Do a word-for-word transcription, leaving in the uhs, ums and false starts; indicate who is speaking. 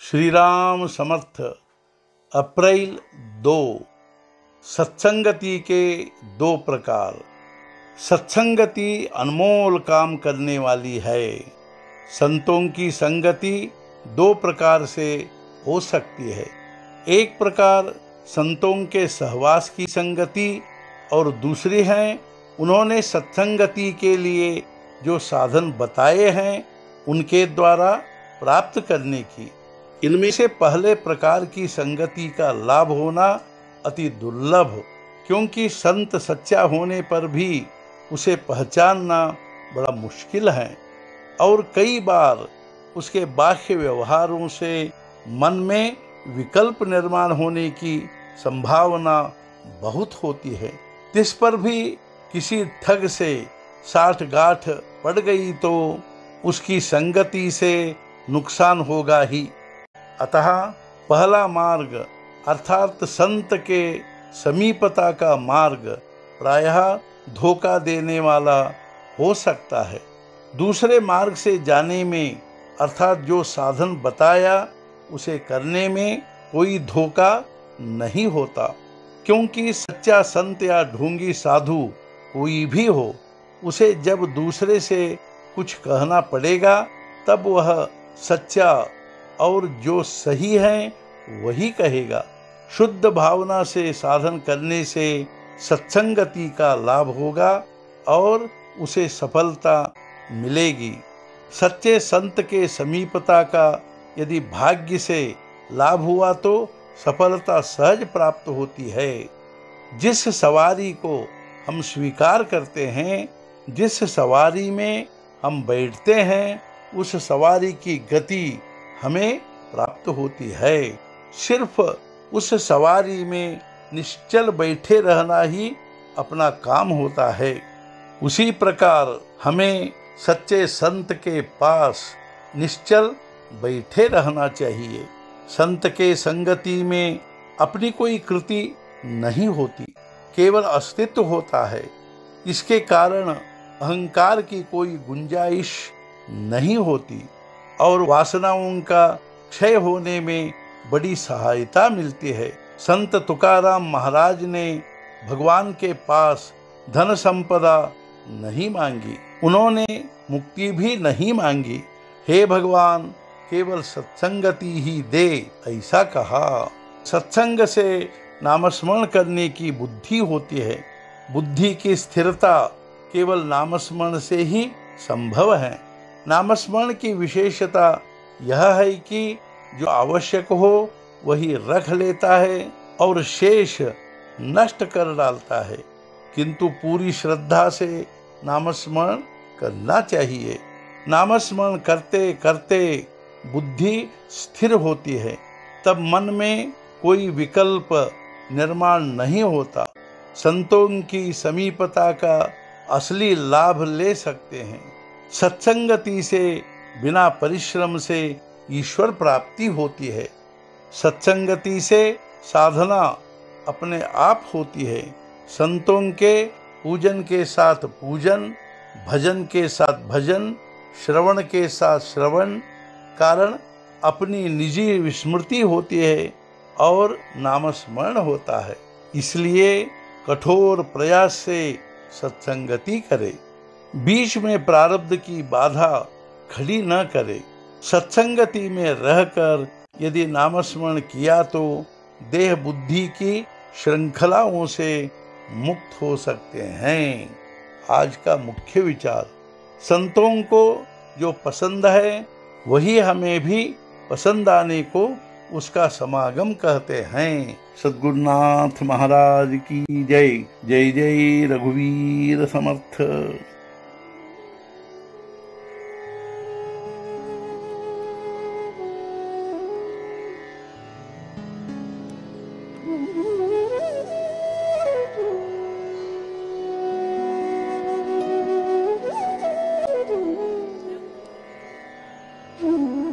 Speaker 1: श्री राम समर्थ। अप्रैल दो। सत्संगति के दो प्रकार। सत्संगति अनमोल काम करने वाली है। संतों की संगति दो प्रकार से हो सकती है। एक प्रकार संतों के सहवास की संगति और दूसरी है उन्होंने सत्संगति के लिए जो साधन बताए हैं उनके द्वारा प्राप्त करने की। इनमें से पहले प्रकार की संगति का लाभ होना अति दुर्लभ, क्योंकि संत सच्चा होने पर भी उसे पहचानना बड़ा मुश्किल है और कई बार उसके बाह्य व्यवहारों से मन में विकल्प निर्माण होने की संभावना बहुत होती है। जिस पर भी किसी ठग से साठ गांठ पड़ गई तो उसकी संगति से नुकसान होगा ही। अतः पहला मार्ग अर्थात संत के समीपता का मार्ग प्रायः धोखा देने वाला हो सकता है। दूसरे मार्ग से जाने में अर्थात जो साधन बताया उसे करने में कोई धोखा नहीं होता, क्योंकि सच्चा संत या ढोंगी साधु कोई भी हो, उसे जब दूसरे से कुछ कहना पड़ेगा तब वह सच्चा और जो सही है वही कहेगा। शुद्ध भावना से साधन करने से सत्संगति का लाभ होगा और उसे सफलता मिलेगी। सच्चे संत के समीपता का यदि भाग्य से लाभ हुआ तो सफलता सहज प्राप्त होती है। जिस सवारी को हम स्वीकार करते हैं, जिस सवारी में हम बैठते हैं, उस सवारी की गति हमें प्राप्त होती है। सिर्फ उस सवारी में निश्चल बैठे रहना ही अपना काम होता है। उसी प्रकार हमें सच्चे संत के पास निश्चल बैठे रहना चाहिए। संत के संगति में अपनी कोई कृति नहीं होती, केवल अस्तित्व होता है। इसके कारण अहंकार की कोई गुंजाइश नहीं होती और वासनाओं का क्षय होने में बड़ी सहायता मिलती है। संत तुकाराम महाराज ने भगवान के पास धन संपदा नहीं मांगी, उन्होंने मुक्ति भी नहीं मांगी। हे भगवान, केवल सत्संगति ही दे, ऐसा कहा। सत्संग से नामस्मरण करने की बुद्धि होती है। बुद्धि की स्थिरता केवल नामस्मरण से ही संभव है। नामस्मरण की विशेषता यह है कि जो आवश्यक हो वही रख लेता है और शेष नष्ट कर डालता है, किंतु पूरी श्रद्धा से नामस्मरण करना चाहिए। नामस्मरण करते करते बुद्धि स्थिर होती है, तब मन में कोई विकल्प निर्माण नहीं होता। संतों की समीपता का असली लाभ ले सकते हैं। सत्संगति से बिना परिश्रम से ईश्वर प्राप्ति होती है। सत्संगति से साधना अपने आप होती है। संतों के पूजन के साथ पूजन, भजन के साथ भजन, श्रवण के साथ श्रवण कारण अपनी निजी विस्मृति होती है और नामस्मरण होता है। इसलिए कठोर प्रयास से सत्संगति करे, बीच में प्रारब्ध की बाधा खड़ी न करे। सत्संगति में रहकर यदि नामस्मरण किया तो देह बुद्धि की श्रृंखलाओं से मुक्त हो सकते हैं। आज का मुख्य विचार, संतों को जो पसंद है वही हमें भी पसंद आने को उसका समागम कहते हैं। सद्गुरुनाथ महाराज की जय। जय जय रघुवीर समर्थ।
Speaker 2: Mm-hmm.